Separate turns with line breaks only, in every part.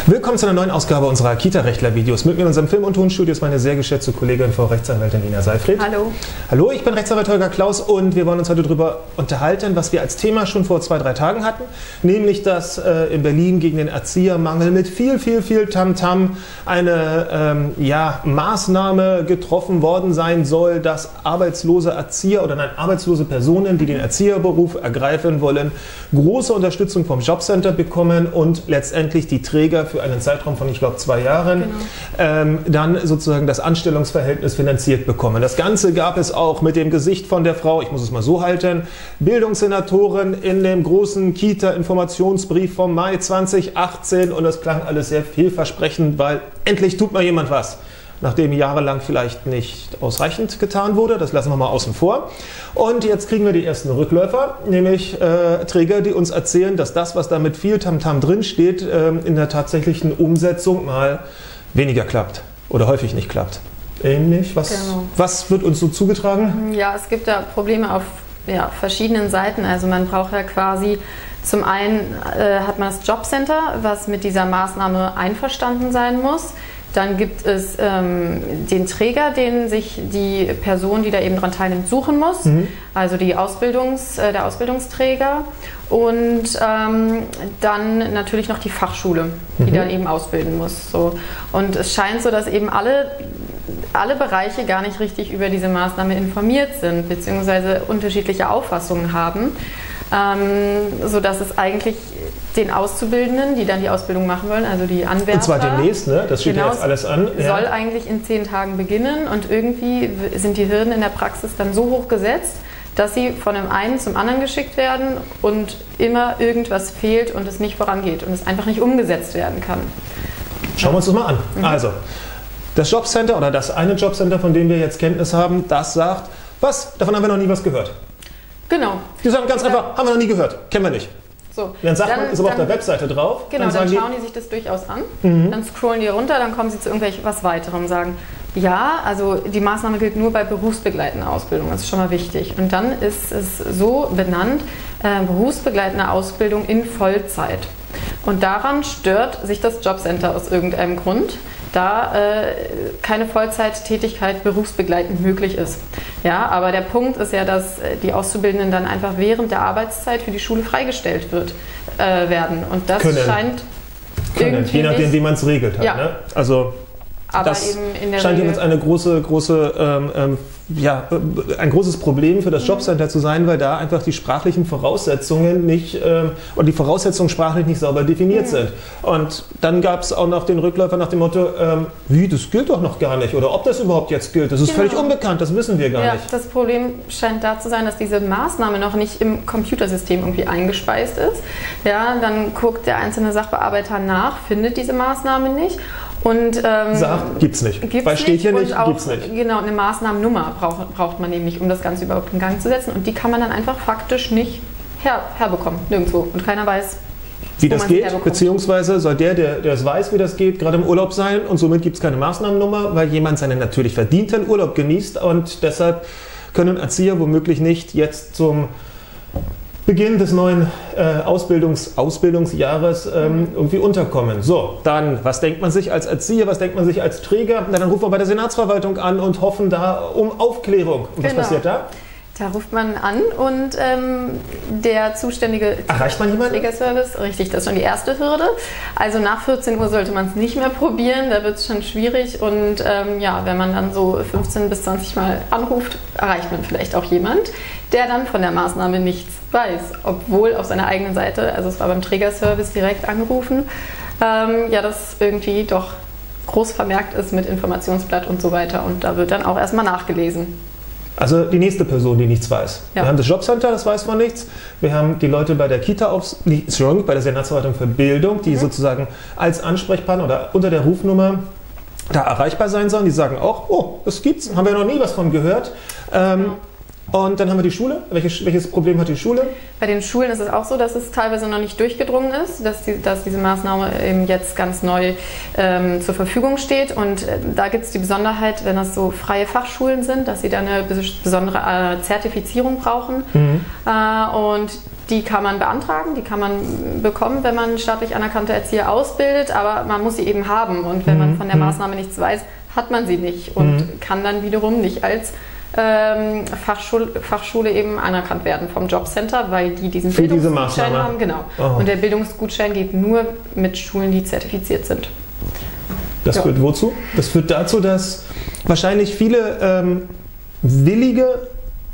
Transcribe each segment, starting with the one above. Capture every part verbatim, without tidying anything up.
Willkommen zu einer neuen Ausgabe unserer Kita-Rechtler-Videos. Mit mir in unserem Film- und Tonstudio ist meine sehr geschätzte Kollegin, Frau Rechtsanwältin Nina Seifried.
Hallo.
Hallo, ich bin Rechtsanwalt Holger Klaus und wir wollen uns heute darüber unterhalten, was wir als Thema schon vor zwei, drei Tagen hatten, nämlich, dass äh, in Berlin gegen den Erziehermangel mit viel, viel, viel Tamtam eine ähm, ja, Maßnahme getroffen worden sein soll, dass arbeitslose Erzieher oder nein, arbeitslose Personen, die den Erzieherberuf ergreifen wollen, große Unterstützung vom Jobcenter bekommen und letztendlich die Träger für einen Zeitraum von, ich glaube, zwei Jahren, genau. ähm, dann sozusagen das Anstellungsverhältnis finanziert bekommen. Das Ganze gab es auch mit dem Gesicht von der Frau, ich muss es mal so halten, Bildungssenatorin in dem großen Kita-Informationsbrief vom Mai zweitausendachtzehn, und das klang alles sehr vielversprechend, weil endlich tut mal jemand was. Nachdem jahrelang vielleicht nicht ausreichend getan wurde. Das lassen wir mal außen vor. Und jetzt kriegen wir die ersten Rückläufer, nämlich äh, Träger, die uns erzählen, dass das, was da mit viel Tamtam drin steht, äh, in der tatsächlichen Umsetzung mal weniger klappt oder häufig nicht klappt. Ähnlich, was, genau. was wird uns so zugetragen?
Ja, es gibt da Probleme auf ja, verschiedenen Seiten. Also man braucht ja quasi, zum einen äh, hat man das Jobcenter, was mit dieser Maßnahme einverstanden sein muss. Dann gibt es ähm, den Träger, den sich die Person, die da eben dran teilnimmt, suchen muss, mhm. also die Ausbildungs, äh, der Ausbildungsträger. Und ähm, dann natürlich noch die Fachschule, die mhm. dann eben ausbilden muss. So. Und es scheint so, dass eben alle, alle Bereiche gar nicht richtig über diese Maßnahme informiert sind, beziehungsweise unterschiedliche Auffassungen haben. Ähm, sodass es eigentlich den Auszubildenden, die dann die Ausbildung machen wollen, also die Anwärter...
Und zwar demnächst, ne? Das steht genau, ja jetzt alles an. Ja.
Soll eigentlich in zehn Tagen beginnen, und irgendwie sind die Hürden in der Praxis dann so hoch gesetzt, dass sie von dem einen zum anderen geschickt werden und immer irgendwas fehlt und es nicht vorangeht und es einfach nicht umgesetzt werden kann.
Schauen wir uns das mal an. Mhm. Also, das Jobcenter oder das eine Jobcenter, von dem wir jetzt Kenntnis haben, das sagt, was? Davon haben wir noch nie was gehört.
Genau.
Die sagen ganz einfach, haben wir noch nie gehört, kennen wir nicht.
So,
dann sagt
dann,
man, ist aber
dann,
auf der Webseite drauf.
Genau, dann, dann schauen die, die sich das durchaus an, mhm. dann scrollen die runter, dann kommen sie zu irgendwelch was weiterem und sagen, ja, also die Maßnahme gilt nur bei berufsbegleitender Ausbildung, das ist schon mal wichtig. Und dann ist es so benannt, äh, berufsbegleitende Ausbildung in Vollzeit. Und daran stört sich das Jobcenter aus irgendeinem Grund, da äh, keine Vollzeittätigkeit berufsbegleitend möglich ist. Ja, aber der Punkt ist ja, dass die Auszubildenden dann einfach während der Arbeitszeit für die Schule freigestellt wird, äh, werden. Und das
können.
scheint
können.
irgendwie
Je nachdem,
nicht,
wie man es regelt hat.
Ja.
Ne? Also
aber
das
eben in der
scheint
Regel
jetzt eine große, große, ähm, ähm, ja, ein großes Problem für das Jobcenter zu sein, weil da einfach die sprachlichen Voraussetzungen nicht, ähm, oder die Voraussetzungen sprachlich nicht sauber definiert mhm. sind. Und dann gab es auch noch den Rückläufer nach dem Motto, ähm, wie, das gilt doch noch gar nicht, oder ob das überhaupt jetzt gilt, das ist genau. völlig unbekannt, das wissen wir gar
ja,
nicht.
Das Problem scheint da zu sein, dass diese Maßnahme noch nicht im Computersystem irgendwie eingespeist ist. Ja, dann guckt der einzelne Sachbearbeiter nach, findet diese Maßnahme nicht. Und, ähm,
Sagt, gibt's nicht.
Gibt's
Weil steht hier
nicht,
nicht,
auch,
gibt's nicht.
Genau, eine Maßnahmennummer braucht, braucht man nämlich, um das Ganze überhaupt in Gang zu setzen. Und die kann man dann einfach faktisch nicht her, herbekommen, nirgendwo. Und keiner weiß,
wie das geht, beziehungsweise soll der, der, der es weiß, wie das geht, gerade im Urlaub sein, und somit gibt es keine Maßnahmennummer, weil jemand seinen natürlich verdienten Urlaub genießt, und deshalb können Erzieher womöglich nicht jetzt zum Beginn des neuen äh, Ausbildungs Ausbildungsjahres ähm, irgendwie unterkommen. So, dann, was denkt man sich als Erzieher, was denkt man sich als Träger? Na, dann rufen wir bei der Senatsverwaltung an und hoffen da um Aufklärung. Und was
genau.
passiert da?
Da ruft man an und ähm, der zuständige
Erreicht man jemanden?
Trägerservice, richtig, das ist schon die erste Hürde. Also nach vierzehn Uhr sollte man es nicht mehr probieren, da wird es schon schwierig, und ähm, ja, wenn man dann so fünfzehn bis zwanzig Mal anruft, erreicht man vielleicht auch jemand, der dann von der Maßnahme nichts weiß, obwohl auf seiner eigenen Seite, also es war beim Trägerservice direkt angerufen, ähm, ja, das irgendwie doch groß vermerkt ist mit Informationsblatt und so weiter, und da wird dann auch erstmal nachgelesen.
Also die nächste Person, die nichts weiß. Ja. Wir haben das Jobcenter, das weiß man nichts. Wir haben die Leute bei der Kita, aufs, Entschuldigung, bei der Senatsverwaltung für Bildung, die mhm. sozusagen als Ansprechpartner oder unter der Rufnummer da erreichbar sein sollen. Die sagen auch, oh, das gibt's, haben wir noch nie was von gehört. Ähm, ja. Und dann haben wir die Schule. Welches, welches Problem hat die Schule?
Bei den Schulen ist es auch so, dass es teilweise noch nicht durchgedrungen ist, dass, die, dass diese Maßnahme eben jetzt ganz neu ähm, zur Verfügung steht. Und äh, da gibt es die Besonderheit, wenn das so freie Fachschulen sind, dass sie dann eine besondere äh, Zertifizierung brauchen. Mhm. Äh, und Die kann man beantragen, die kann man bekommen, wenn man staatlich anerkannte Erzieher ausbildet, aber man muss sie eben haben. Und wenn man von der Maßnahme nichts weiß, hat man sie nicht und mhm. kann dann wiederum nicht als ähm, Fachschule, Fachschule eben anerkannt werden vom Jobcenter, weil die diesen
Für
Bildungsgutschein
diese
haben. Genau.
Oh.
Und der Bildungsgutschein geht nur mit Schulen, die zertifiziert sind.
Das ja. führt wozu? Das führt dazu, dass wahrscheinlich viele ähm, willige,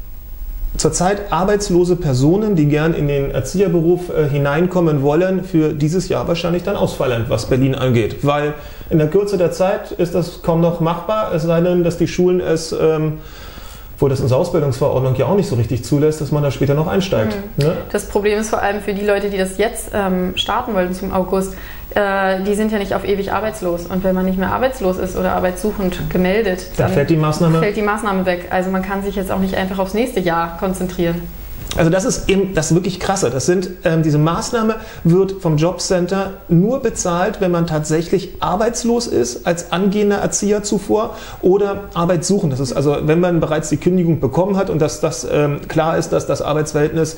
zurzeit arbeitslose Personen, die gern in den Erzieherberuf äh, hineinkommen wollen, für dieses Jahr wahrscheinlich dann ausfallen, was Berlin angeht. Weil in der Kürze der Zeit ist das kaum noch machbar, es sei denn, dass die Schulen es, ähm, wo das unsere Ausbildungsverordnung ja auch nicht so richtig zulässt, dass man da später noch einsteigt.
Mhm.
Ne?
Das Problem ist vor allem für die Leute, die das jetzt ähm, starten wollten zum August, äh, die sind ja nicht auf ewig arbeitslos. Und wenn man nicht mehr arbeitslos ist oder arbeitssuchend gemeldet,
da
dann
fällt die Maßnahme,
fällt die Maßnahme weg. Also man kann sich jetzt auch nicht einfach aufs nächste Jahr konzentrieren.
Also das ist eben das wirklich Krasse. Das sind, ähm, diese Maßnahme wird vom Jobcenter nur bezahlt, wenn man tatsächlich arbeitslos ist, als angehender Erzieher zuvor oder arbeitssuchend. Das ist also, wenn man bereits die Kündigung bekommen hat und dass das ähm, klar ist, dass das Arbeitsverhältnis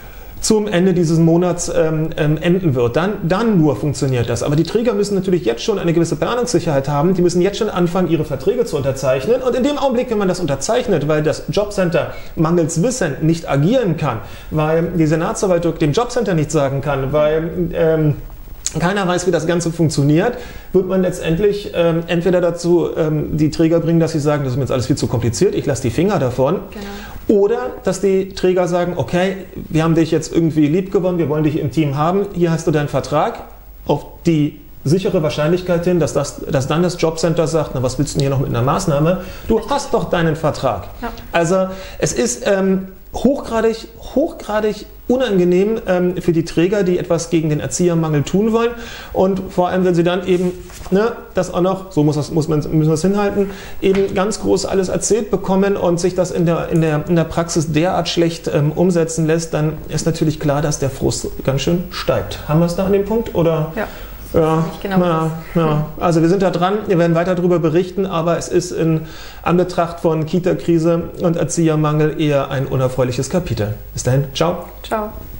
zum Ende dieses Monats ähm, ähm, enden wird. Dann, dann nur funktioniert das. Aber die Träger müssen natürlich jetzt schon eine gewisse Planungssicherheit haben. Die müssen jetzt schon anfangen, ihre Verträge zu unterzeichnen. Und in dem Augenblick, wenn man das unterzeichnet, weil das Jobcenter mangels Wissen nicht agieren kann, weil die Senatsverwaltung dem Jobcenter nichts sagen kann, weil ähm, keiner weiß, wie das Ganze funktioniert, wird man letztendlich ähm, entweder dazu ähm, die Träger bringen, dass sie sagen, das ist mir jetzt alles viel zu kompliziert, ich lasse die Finger davon. Genau. Oder dass die Träger sagen, okay, wir haben dich jetzt irgendwie lieb gewonnen, wir wollen dich im Team haben, hier hast du deinen Vertrag, auf die sichere Wahrscheinlichkeit hin, dass, das, dass dann das Jobcenter sagt, na was willst du denn hier noch mit einer Maßnahme? Du hast doch deinen Vertrag. Ja. Also es ist ähm, hochgradig, hochgradig unangenehm ähm, für die Träger, die etwas gegen den Erziehermangel tun wollen und vor allem, wenn sie dann eben, ne, das auch noch, so muss, das, muss man, müssen wir es hinhalten, eben ganz groß alles erzählt bekommen und sich das in der, in der, in der Praxis derart schlecht ähm, umsetzen lässt, dann ist natürlich klar, dass der Frust ganz schön steigt. Haben wir es da an dem Punkt? Oder?
Ja.
Ja,
genau
ja, ja, also wir sind da dran, wir werden weiter darüber berichten, aber es ist in Anbetracht von Kita-Krise und Erziehermangel eher ein unerfreuliches Kapitel. Bis dahin, ciao.
Ciao.